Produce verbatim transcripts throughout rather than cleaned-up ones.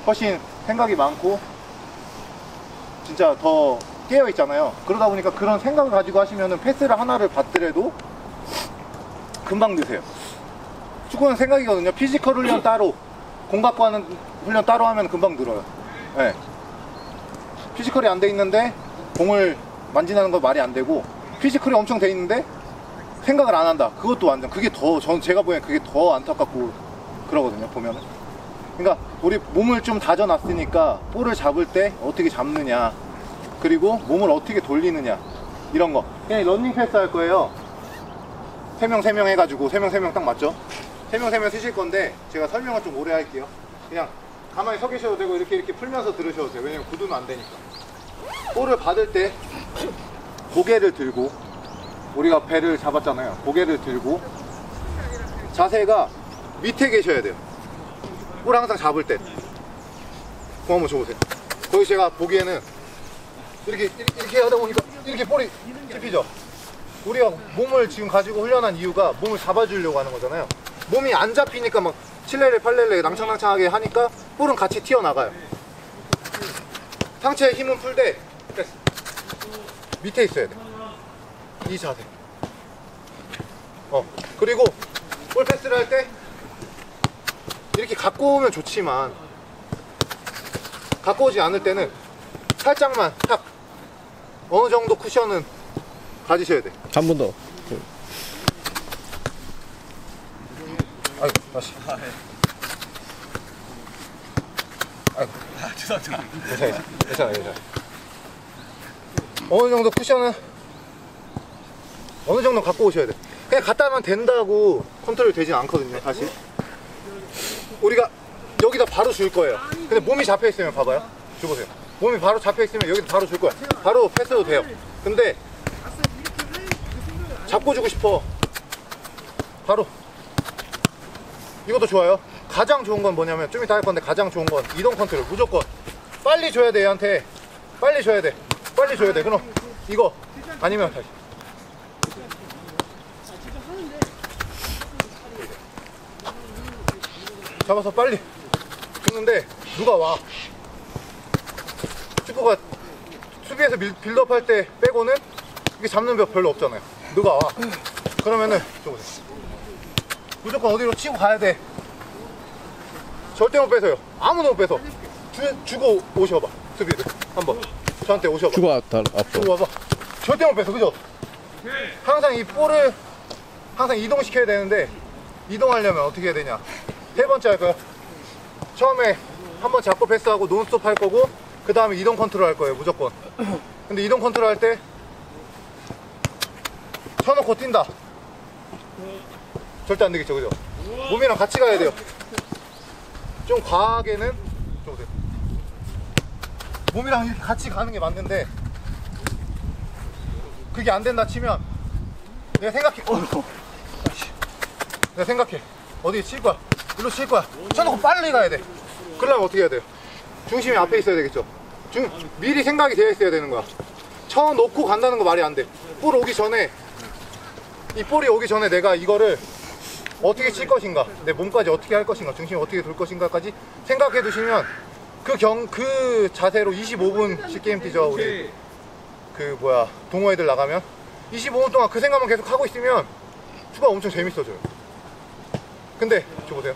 훨씬 생각이 많고 진짜 더 깨어 있잖아요. 그러다 보니까 그런 생각을 가지고 하시면은 패스를 하나를 받더라도 금방 느세요. 축구는 생각이거든요. 피지컬 훈련 따로, 공 갖고 하는 훈련 따로 하면 금방 늘어요. 네. 피지컬이 안 돼 있는데 공을 만지는 거 말이 안 되고, 피지컬이 엄청 돼 있는데 생각을 안 한다. 그것도 완전, 그게 더, 저는 제가 보기엔 그게 더 안타깝고 그러거든요, 보면은. 그러니까 우리 몸을 좀 다져놨으니까 볼을 잡을 때 어떻게 잡느냐, 그리고 몸을 어떻게 돌리느냐, 이런 거. 그냥 런닝 패스 할 거예요. 세 명 세 명 해가지고 세 명 세 명 딱 맞죠? 세 명 세 명 쓰실 건데 제가 설명을 좀 오래 할게요. 그냥 가만히 서 계셔도 되고 이렇게 이렇게 풀면서 들으셔도 돼요. 왜냐면 구두는 안 되니까. 볼을 받을 때 고개를 들고, 우리가 배를 잡았잖아요. 고개를 들고 자세가 밑에 계셔야 돼요. 볼 항상 잡을 때. 공 한번 줘보세요. 거기 제가 보기에는 이렇게 이렇게 하다 보니까 이렇게 볼이 찝히죠. 우리가 몸을 지금 가지고 훈련한 이유가 몸을 잡아주려고 하는 거잖아요. 몸이 안 잡히니까 막 칠레레 팔레레 낭창낭창하게 하니까 볼은 같이 튀어나가요. 상체에 힘은 풀되 밑에 있어야 돼. 이 자세. 어 그리고 볼 패스를 할 때 이렇게 갖고 오면 좋지만, 갖고 오지 않을 때는 살짝만 탁 어느 정도 쿠션은 가지셔야 돼. 한 번 더. 아이고 다시. 아이고. 아, 죄송합니다. 괜찮아, 괜찮아, 괜찮아. 어느 정도 쿠션은 어느 정도 갖고 오셔야 돼. 그냥 갖다 하면 된다고 컨트롤 되진 않거든요, 사실. 우리가 여기다 바로 줄 거예요. 근데 몸이 잡혀 있으면 봐봐요. 줘보세요. 몸이 바로 잡혀 있으면 여기다 바로 줄 거야. 바로 패스도 돼요. 근데 잡고 주고 싶어. 바로. 이것도 좋아요. 가장 좋은 건 뭐냐면, 좀 이따 할 건데 가장 좋은 건 이동 컨트롤. 무조건 빨리 줘야 돼. 얘한테 빨리 줘야 돼. 빨리 줘야 돼. 그럼 이거 아니면 다시 잡아서 빨리 주는데 누가 와. 축구가 수비에서 빌, 빌드업 할 때 빼고는 이게 잡는 벽 별로 없잖아요. 누가 와. 그러면은 줘보세요. 무조건 어디로 치고 가야 돼. 절대 못 뺏어요. 아무도 못 뺏어. 주, 주고 오셔봐. 수비를 한번 저한테 오셔봐. 주고 앞, 앞. 주고 와봐. 절대 못 뺏어. 그죠? 항상 이 볼을 항상 이동시켜야 되는데, 이동하려면 어떻게 해야 되냐. 세 번째 할 거야. 처음에 한번 잡고 패스하고 논스톱 할 거고, 그 다음에 이동 컨트롤 할 거예요, 무조건. 근데 이동 컨트롤 할 때 쳐놓고 뛴다. 절대 안 되겠죠, 그죠? 몸이랑 같이 가야 돼요. 좀 과하게는 좀 보세요. 몸이랑 이렇게 같이 가는 게 맞는데, 그게 안 된다 치면 내가 생각해. 어, 내가 생각해. 어디에 칠 거야? 일로 칠 거야. 쳐놓고 빨리 가야 돼. 그러려면 어떻게 해야 돼요? 중심이 앞에 있어야 되겠죠. 중, 미리 생각이 되어 있어야 되는 거야. 쳐놓고 간다는 거 말이 안 돼. 볼 오기 전에, 이 볼이 오기 전에 내가 이거를 어떻게 칠 것인가, 내 몸까지 어떻게 할 것인가, 중심이 어떻게 돌 것인가까지 생각해 두시면 그 경, 그 자세로 이십오 분씩 게임 뛰죠. 우리 그 뭐야 동호회들 나가면 이십오 분 동안 그 생각만 계속 하고 있으면 축구가 엄청 재밌어져요. 근데 줘보세요.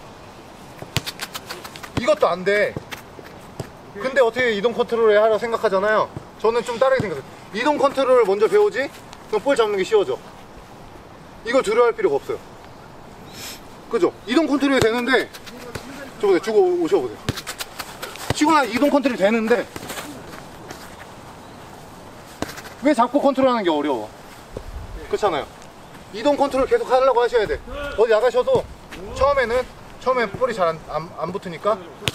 이것도 안 돼. 근데 어떻게 이동 컨트롤을 하라고 생각하잖아요. 저는 좀 다르게 생각해요. 이동 컨트롤을 먼저 배우지, 그럼 볼 잡는 게 쉬워져. 이걸 두려워할 필요가 없어요. 그죠? 이동 컨트롤이 되는데, 저보세요. 주고 오셔보세요. 치고 나서 이동 컨트롤이 되는데 왜 잡고 컨트롤하는 게 어려워? 그렇잖아요. 이동 컨트롤 계속 하려고 하셔야 돼. 어디 나가셔도 처음에는 처음에 볼이 잘 안 안, 안 붙으니까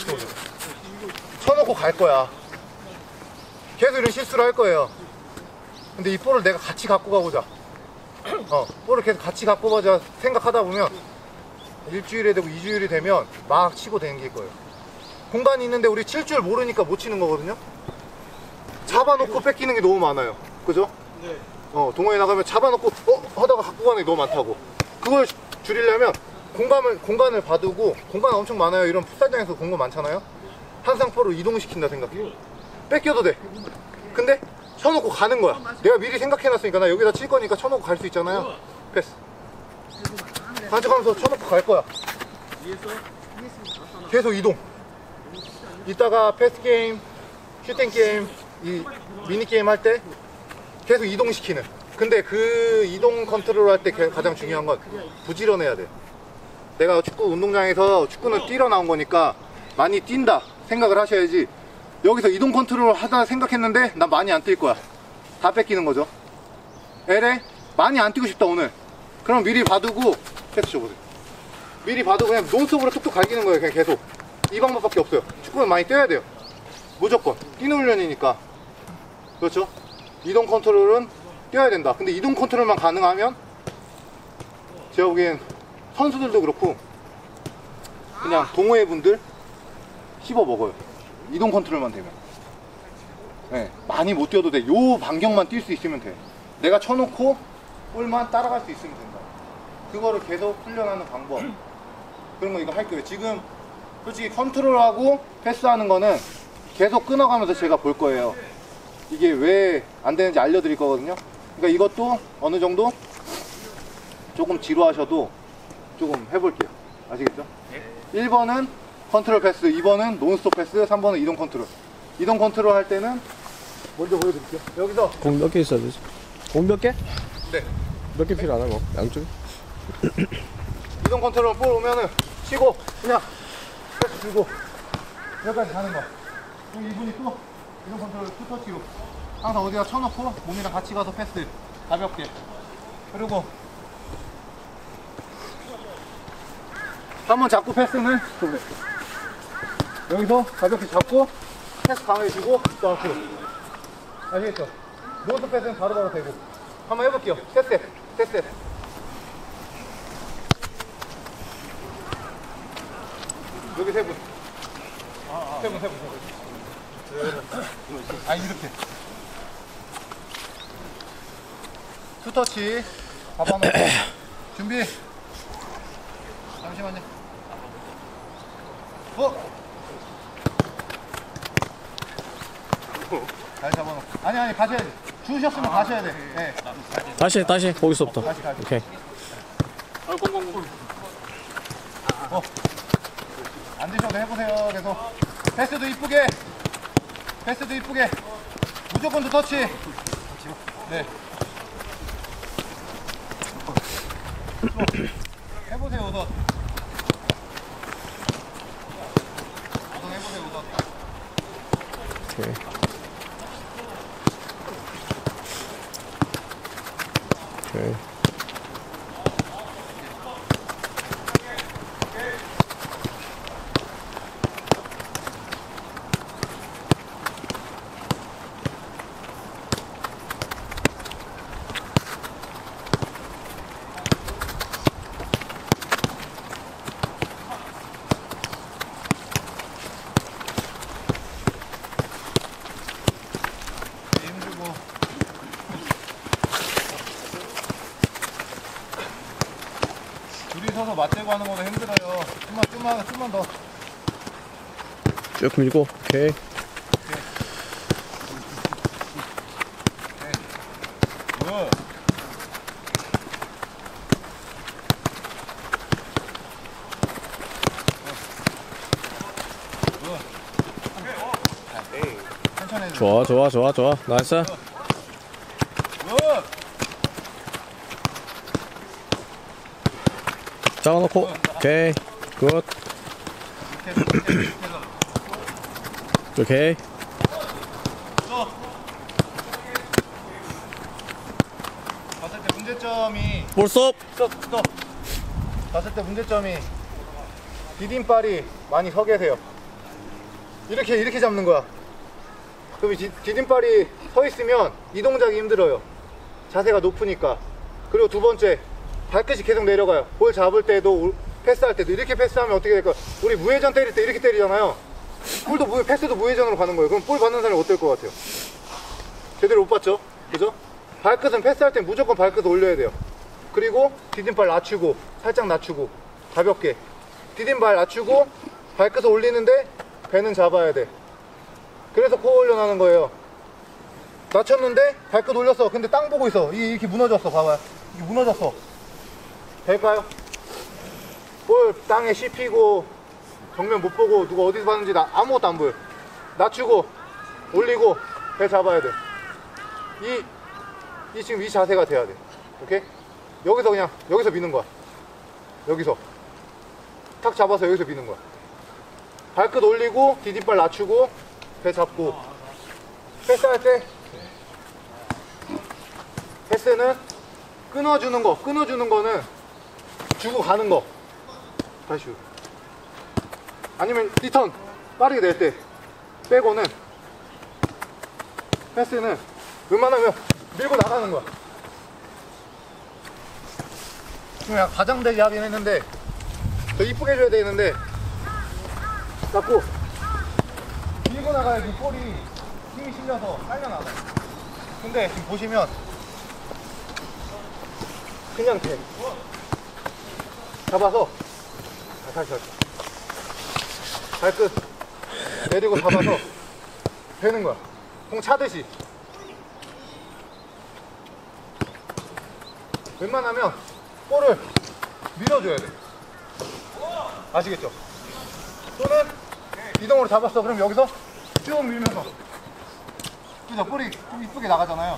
쳐놓고 갈 거야. 계속 이런 실수를 할 거예요. 근데 이 볼을 내가 같이 갖고 가보자. 어, 볼을 계속 같이 갖고 가자 생각하다 보면 일주일에 되고 이주일이 되면 막 치고 댕길 거예요. 공간이 있는데 우리 칠 줄 모르니까 못 치는 거거든요. 잡아놓고 뺏기는 게 너무 많아요. 그죠? 네. 어, 동호회 나가면 잡아놓고 어? 하다가 갖고 가는 게 너무 많다고. 그걸 줄이려면 공간을, 공간을 봐두고, 공간 엄청 많아요. 이런 풋살장에서 공간 많잖아요. 항상 볼을 이동시킨다 생각해. 뺏겨도 돼. 근데 쳐놓고 가는 거야. 내가 미리 생각해놨으니까 나 여기다 칠 거니까 쳐놓고 갈 수 있잖아요. 패스. 간척하면서 쳐놓고 갈 거야. 계속 이동. 이따가 패스 게임, 슈팅 게임, 이 미니 게임 할 때 계속 이동시키는. 근데 그 이동 컨트롤 할 때 가장 중요한 건 부지런해야 돼. 내가 축구 운동장에서 축구는 뛰러 나온 거니까 많이 뛴다 생각을 하셔야지. 여기서 이동 컨트롤 하다 생각했는데 난 많이 안 뛸 거야. 다 뺏기는 거죠. 엘에 많이 안 뛰고 싶다 오늘. 그럼 미리 봐두고 패스 줘보세요. 미리 봐두고 그냥 논스톱으로 툭툭 갈기는 거예요. 그냥 계속. 이 방법밖에 없어요. 축구는 많이 뛰어야 돼요. 무조건 뛰는 훈련이니까. 그렇죠? 이동 컨트롤은 뛰어야 된다. 근데 이동 컨트롤만 가능하면 제가 보기엔 선수들도 그렇고 그냥 동호회 분들 씹어 먹어요. 이동 컨트롤만 되면. 네, 많이 못 뛰어도 돼. 요 반경만 뛸 수 있으면 돼. 내가 쳐놓고 볼만 따라갈 수 있으면 된다. 그거를 계속 훈련하는 방법. 그런 거 이거 할 거예요. 지금 솔직히 컨트롤하고 패스하는 거는 계속 끊어가면서 제가 볼 거예요. 이게 왜 안 되는지 알려드릴 거거든요. 그러니까 이것도 어느 정도 조금 지루하셔도 조금 해볼게요. 아시겠죠? 일 번은 컨트롤 패스, 이 번은 논스톱 패스, 삼 번은 이동 컨트롤. 이동 컨트롤 할 때는 먼저 보여드릴게요. 여기서 공 몇 개 있어야 되지? 공 몇 개? 네. 몇 개 필요하나 뭐? 양쪽에? 이동 컨트롤 볼 오면은 치고 그냥 패스 주고 여기까지 가는 거. 그럼 이분이 또 이동 컨트롤 투터치로 항상 어디다 쳐놓고 몸이랑 같이 가서 패스 가볍게. 그리고 한번 잡고 패스는 여기서 가볍게 잡고 패스 강해지고 또 앞으로. 아시겠죠? 노트 패스는 바로바로 되고. 한번 해볼게요. 세셋 세셋. 여기 세 분. 세 분, 세 분, 세 분. 아, 이렇게. 투터치. 잡아놓고. 준비. 잠시만요. 어? 잘 잡아놓고. 아니, 아니, 가셔야 돼. 주셨으면 가셔야 돼. 네. 다시 다시 거기서부터. 다시, 다시. 오케이. 어. 앉으셔도 해보세요. 계속 패스도 이쁘게, 패스도 이쁘게, 무조건 두 터치. 네. 해보세요. 우선 우선 해보세요. 우선. 오케이. 오케이. 힘들고. 둘이 서서 맞대고 하는 거는 힘들어요. 좀만, 좀만, 좀만 더. 쭉 밀고. 오케이. 굿. 천천히 해줘. 좋아 좋아 좋아 좋아. 나이스. 굿. 잡아놓고. 오케이. 굿. 이렇게 해서, 이렇게 해서, 이렇게 해서. 오케이. 또. 봤을 때 문제점이 볼스톱. 스톱 스톱. 봤을 때 문제점이 디딤발이 많이 서 계세요. 이렇게 이렇게 잡는 거야. 그럼 디, 디딤발이 서 있으면 이 동작이 힘들어요. 자세가 높으니까. 그리고 두 번째, 발끝이 계속 내려가요. 볼 잡을 때도 패스할 때도 이렇게 패스하면 어떻게 될까요? 우리 무회전 때릴 때 이렇게 때리잖아요. 볼도 무, 패스도 무회전으로 가는 거예요. 그럼 볼 받는 사람이 어떨 것 같아요? 제대로 못 받죠? 그죠? 발끝은 패스할 때 무조건 발끝을 올려야 돼요. 그리고 디딤발 낮추고 살짝 낮추고 가볍게 디딤발 낮추고 발끝을 올리는데 배는 잡아야 돼. 그래서 코 올려나는 거예요. 낮췄는데 발끝 올렸어. 근데 땅 보고 있어. 이게 이렇게 무너졌어. 봐봐요. 이게 무너졌어. 될까요? 볼 땅에 씹히고 정면 못 보고 누가 어디서 봤는지 나 아무것도 안 보여. 낮추고 올리고 배 잡아야 돼. 이, 이 지금 이 자세가 돼야 돼. 오케이? 여기서 그냥 여기서 미는 거야. 여기서 탁 잡아서 여기서 미는 거야. 발끝 올리고 디딤발 낮추고 배 잡고. 패스할 때 패스는 끊어주는 거. 끊어주는 거는 주고 가는 거. 다시 아니면 리턴 빠르게 낼 때 빼고는 패스는 웬만하면 밀고 나가는 거야. 그냥 과장되게 하긴 했는데 더 이쁘게 해줘야 되는데 자꾸 밀고 나가야지 볼이 힘이 실려서 빨려나가. 근데 지금 보시면 그냥 돼. 잡아서 아, 다시 다시 발끝 내리고 잡아서 되는 거야. 공 차듯이. 웬만하면 볼을 밀어줘야 돼. 아시겠죠? 또는 이동으로 잡았어. 그럼 여기서 쭉 밀면서. 그죠? 볼이 좀 이쁘게 나가잖아요.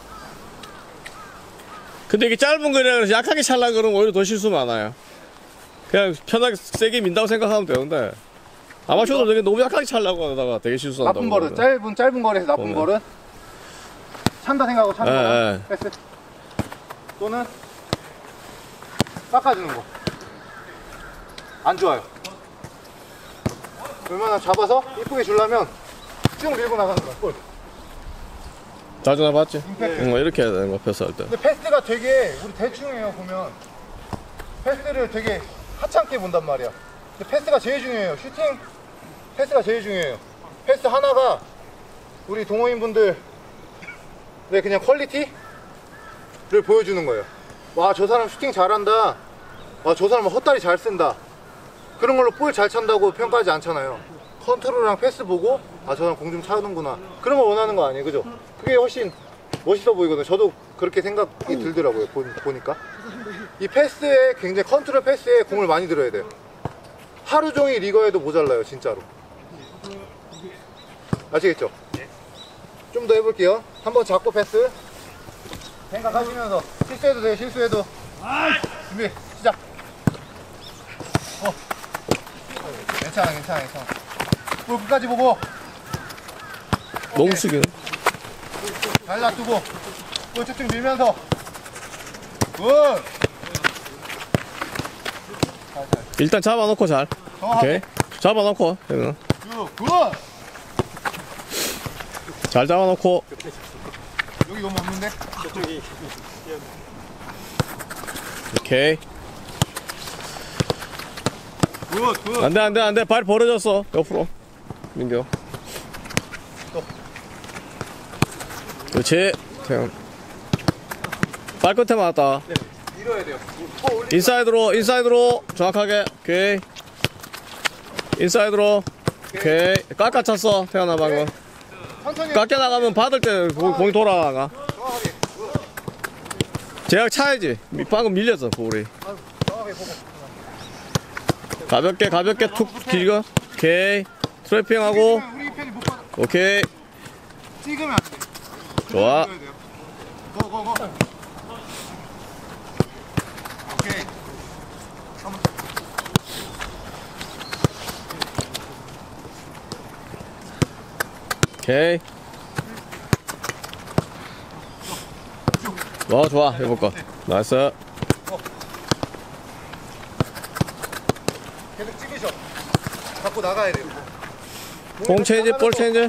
근데 이게 짧은 거라 그래서 약하게 찰라 그러면 오히려 더 실수 많아요. 그냥 편하게 세게 민다고 생각하면 되는데 아마추어들 되게 너무 약하게 찰라고 하다가 되게 실수한다고. 나쁜 버릇. 짧은 짧은 거리에서 나쁜 보면. 버릇. 찬다 생각하고 차는 예, 거야. 예. 패스. 또는 깎아주는 거. 안 좋아요. 웬만하면 잡아서 이쁘게 주려면 쭉 밀고 나가는 거야. 볼. 자주 나봤지? 임팩트. 응, 이렇게 해야 되는 거 패스할 때. 근데 패스가 되게 우리 대충 해요. 보면 패스를 되게 하찮게 본단 말이야. 근데 패스가 제일 중요해요. 슈팅 패스가 제일 중요해요. 패스 하나가 우리 동호인분들의 그냥 퀄리티를 보여주는 거예요. 와, 저 사람 슈팅 잘한다. 와, 저 사람은 헛다리 잘 쓴다. 그런 걸로 볼 잘 찬다고 평가하지 않잖아요. 컨트롤이랑 패스 보고 아, 저 사람 공 좀 차는구나. 그런 걸 원하는 거 아니에요. 그죠? 그게 훨씬 멋있어 보이거든요. 저도 그렇게 생각이 들더라고요. 보, 보니까 이 패스에 굉장히 컨트롤 패스에 공을 많이 들어야 돼요. 하루 종일 이거에도 모자라요. 진짜로. 아시겠죠? 좀 더 해볼게요. 한번 잡고 패스 생각하시면서 실수해도 돼요. 실수해도. 준비 시작. 어. 괜찮아 괜찮아 괜찮아. 볼 끝까지 보고 너무 쓰기는. 잘 놔두고 볼 쭉쭉 밀면서 굿. 일단 잡아놓고 잘. 정확하게. 오케이. 잡아놓고. 응. 쭉 굿. 잘 잡아놓고. 여기 너무 없는데? 저쪽이 오케이. 굿 굿. 안돼 안돼 안돼 발 벌어졌어. 옆으로. 민규. 또. 그렇지. 태양. 발끝에 맞았다. 밀어야 돼요. 더 올리. 인사이드로 인사이드로 정확하게. 오케이. 인사이드로. 오케이. 깎아 찼어. 태어나 방금. 천천히. 깎여 나가면 받을 때 공- 공이 돌아가. 정확하게. 제가 차야지. 미- 방금 밀렸어 볼이. 정확하게 보고. 가볍게 가볍게 툭 길고. 오케이. 트래핑하고. 우리 편이 못 받아. 오케이. 찍으면 안 돼. 좋아. 고고고. 오케이. 한번. 오케이. 어 좋아 해볼까. 나이스. 계속 찍으셔. 갖고 나가야 돼요. 공 체인지 볼 체인지.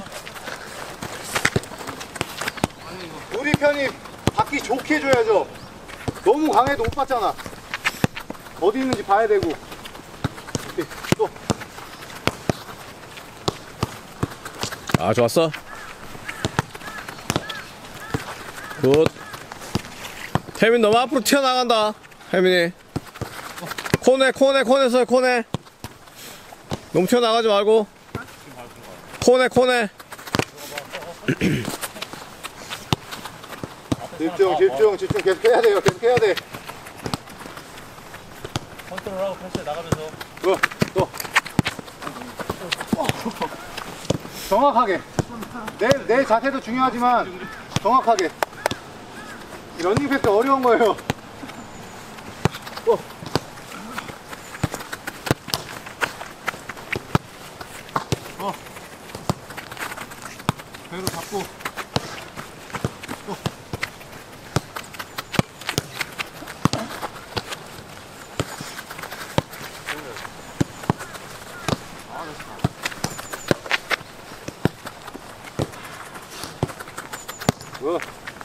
우리 편이 받기 좋게 해줘야죠. 너무 강해도 못 받잖아. 어디 있는지 봐야 되고. 오케이. 또. 아 좋았어. 굿. 혜민 너무 앞으로 튀어나간다. 혜민이 코네 코네 코네 서 코네. 너무 튀어나가지 말고. 코네 코네. 집중 집중 집중 계속 해야 돼요. 계속 해야 돼. 컨트롤하고 패스 나가면서. 또 또. 정확하게. 내, 내 자세도 중요하지만 정확하게. 이 런닝 패스 어려운 거예요. 또. 어. 배로 잡고. 또. 뭐?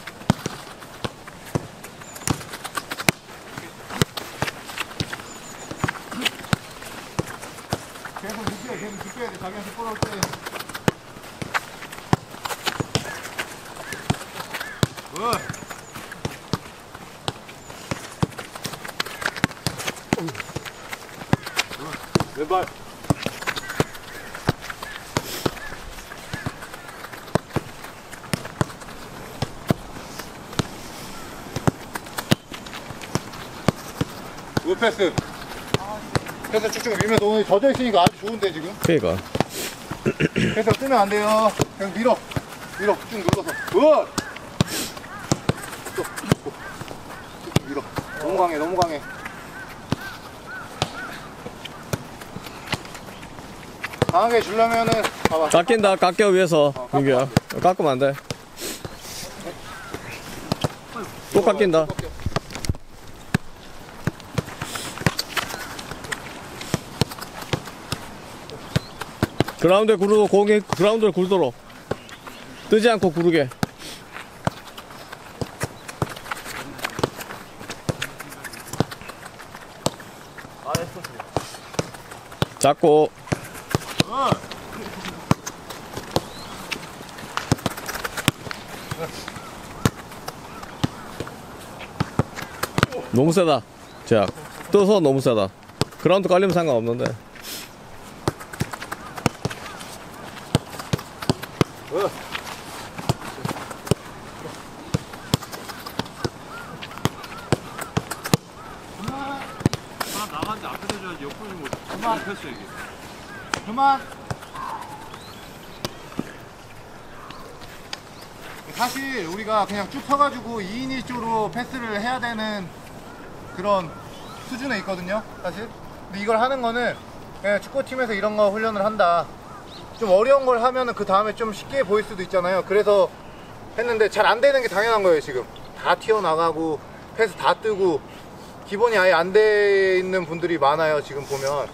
계속 느껴야 계속 느껴야 돼. 자기한테 볼올 때. 뭐? 왼발. 우패스. 패스 쭉쭉 밀면서 오늘 젖어 있으니까 아주 좋은데 지금. 그니까. 패스 쓰면 안 돼요. 그냥 밀어. 밀어. 쭉 눌러서. 굿. 또. 또. 쭉 밀어. 너무 강해. 너무 강해. 강하게 주려면은 봐봐. 깎인다 깎여 위에서. 어, 민규야. 깎으면 안 돼. 또 깎인다. 그라운드에 구르고 공이 그라운드를 굴도록 뜨지 않고 구르게. 잡고 너무 세다. 제약 떠서 너무 세다. 그라운드 깔리면 상관없는데. 어. 사람 나가는데 앞에 대줘야지. 옆으로 뭐 그만 패스 이게. 그만. 사실 우리가 그냥 쭉 서가지고 이 인 일 조로 패스를 해야 되는 그런 수준에 있거든요, 사실. 근데 이걸 하는 거는 그냥 축구팀에서 이런 거 훈련을 한다. 좀 어려운 걸 하면은 그 다음에 좀 쉽게 보일 수도 있잖아요. 그래서 했는데 잘 안 되는 게 당연한 거예요. 지금 다 튀어나가고 패스 다 뜨고 기본이 아예 안 돼 있는 분들이 많아요. 지금 보면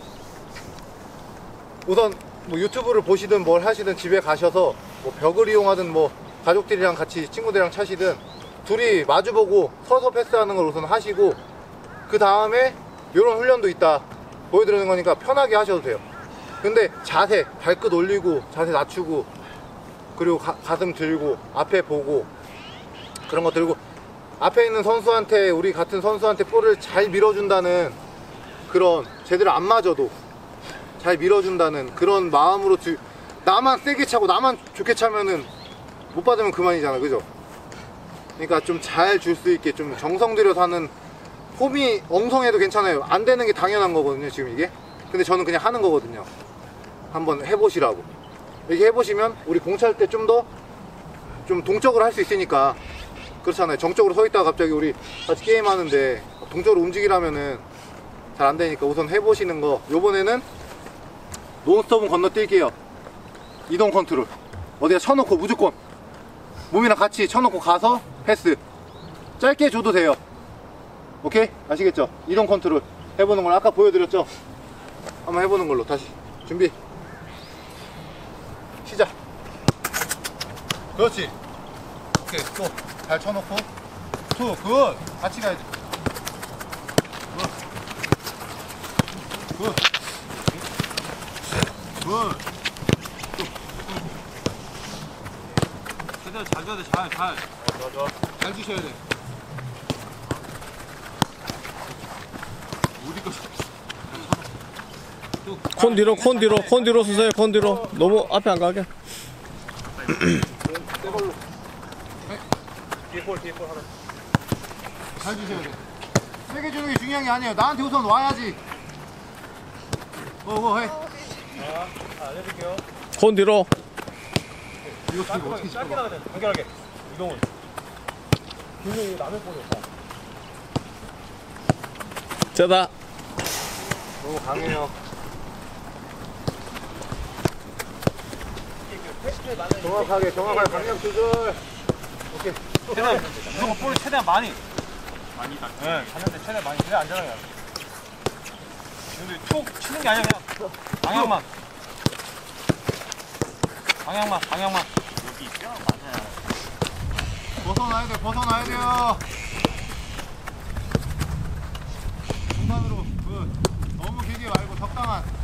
우선 뭐 유튜브를 보시든 뭘 하시든 집에 가셔서 뭐 벽을 이용하든 뭐 가족들이랑 같이 친구들이랑 차시든 둘이 마주보고 서서 패스하는 걸 우선 하시고 그 다음에 이런 훈련도 있다 보여드리는 거니까 편하게 하셔도 돼요. 근데 자세, 발끝 올리고 자세 낮추고 그리고 가, 가슴 들고 앞에 보고 그런 거 들고 앞에 있는 선수한테 우리 같은 선수한테 볼을 잘 밀어준다는 그런 제대로 안 맞아도 잘 밀어준다는 그런 마음으로 들, 나만 세게 차고 나만 좋게 차면은 못 받으면 그만이잖아, 그죠? 그러니까 좀 잘 줄 수 있게 좀 정성 들여서 하는 폼이 엉성해도 괜찮아요. 안 되는 게 당연한 거거든요, 지금 이게. 근데 저는 그냥 하는 거거든요. 한번 해보시라고. 이렇게 해보시면 우리 공 찰 때 좀 더 좀 동적으로 할 수 있으니까. 그렇잖아요. 정적으로 서 있다가 갑자기 우리 같이 게임하는데 동적으로 움직이라면은 잘 안 되니까 우선 해보시는 거. 요번에는 논스톱은 건너뛸게요. 이동 컨트롤. 어디다 쳐놓고 무조건 몸이랑 같이 쳐놓고 가서 패스. 짧게 줘도 돼요. 오케이? 아시겠죠? 이동 컨트롤 해보는 걸 아까 보여드렸죠? 한번 해보는 걸로 다시 준비 시작. 그렇지. 오케이. 또 잘 쳐놓고 투 굿. 같이 가야지. 굿. 굿. 최대한 잘 줘야 돼. 잘 잘. 좋아 좋아. 잘 주셔야 돼. 우리 거. 또 콘 뒤로, 콘 뒤로, 콘 뒤로 쓰세요, 콘 뒤로. 너무 앞에 안 가게. 새 걸로. 뒤에 볼 뒤에 볼 하나. 잘 주셔야 돼. 세게 주는 게 중요한 게 아니에요. 나한테 우선 와야지. 오고 해. 자 알려줄게요. 콘 뒤로. 이거 지금 어떻게 짧게 씹어? 나가야 돼. 간결하게. 이동은. 분명히 이거 남의 볼이 없다. 자다. 너무 강해요. 정확하게 정확하게 방향 조절. 오케이. 최대한 이거 볼 최대한 많이. 많이 딱. 네. 갔는데 최대한 많이. 최대한 안전하게. 근데 툭 치는 게 아니야 그냥 방향만. 방향만 방향만. 여기 있죠? 맞아요. 벗어나야 돼. 벗어나야 돼요. 중간으로 그 너무 길게 말고 적당한.